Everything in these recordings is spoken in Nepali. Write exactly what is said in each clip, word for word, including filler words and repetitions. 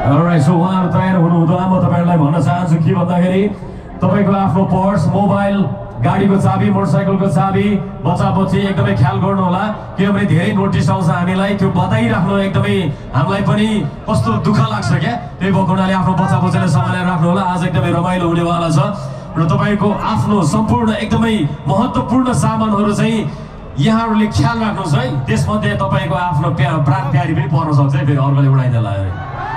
Alright, so उहाँहरु तयार हुनुहुँदा म तपाईहरुलाई भन्न चाहन्छु के भन्दाखेरि तपाईको आफ्नो पर्स, मोबाइल, गाडीको चाबी, मोटरसाइकलको चाबी, बच्चा बच्ची एकदमै ख्याल गर्नु होला किनभने धेरै नोटिस आउँछ हामीलाई त्यो बताइराख्नु एकदमै हामीलाई पनि कस्तो दुःख लाग्छ क्या त्यही भएको हुनाले आफ्नो बच्चा बच्चीलाई सम्हालेर राख्नु होला आज एकदमै रमाइलो हुनेवाला छ र तपाईको आफ्नो सम्पूर्ण एकदमै महत्त्वपूर्ण सामानहरु चाहिँ यहाँहरुले ख्याल राख्नुस् है त्यसमध्ये तपाईको आफ्नो प्राण प्यारी पनि पर्न सक्छ है फेरि अर्कोले उडाइदेला है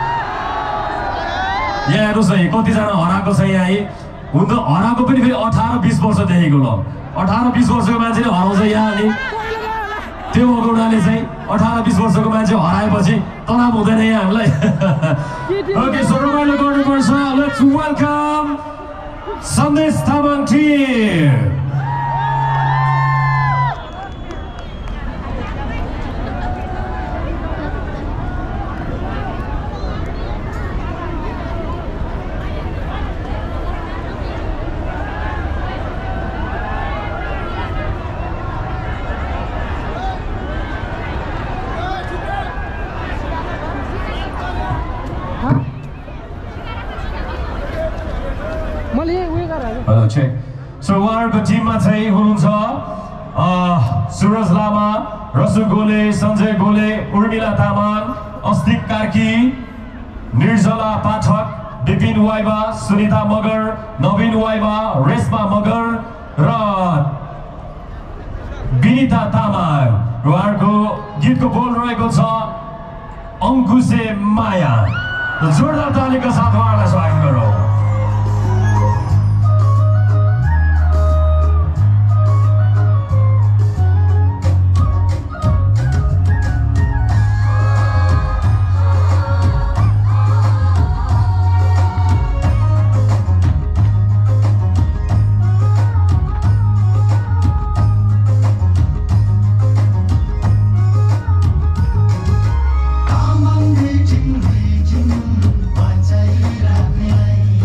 यहाँ हेर्नुस् है कतिजना हराएको छ यहाँ हुन त हराएको पनि फेरि अठार बीस वर्षदेखिको ल अठार बीस वर्षको मान्छेले हराउँछ यहाँ अनि त्यो भएको हुनाले चाहिँ अठार बीस वर्षको मान्छे हराएपछि तनाव हुँदैन यहाँ हामीलाई ओके सो रमाइलो गर्नुपर्छ let's welcome Sandesh Tamang team Hello, check. So, उहाँहरुको टिममा चाहिँ हुनुहुन्छ सुरज लामा, रसु गोले, सञ्जय गोले, उर्मिला तामाङ, अस्तिक कार्की, निर्जला पाठक, विपिन वाइबा, सुनिता मगर, नवीन वाइबा, रेशमा मगर र विनिता तामाङ। उहाँहरुको गीतको बोल रहेको छ अंकुशे माया। जोरदार तालीका साथ उहाँहरुलाई स्वागत गरौँ। Amang hei jing hei jing, pai chai rat nei.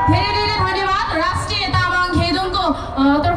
धेरै धेरै धन्यवाद। राष्ट्रिय तामाङ खेदुङको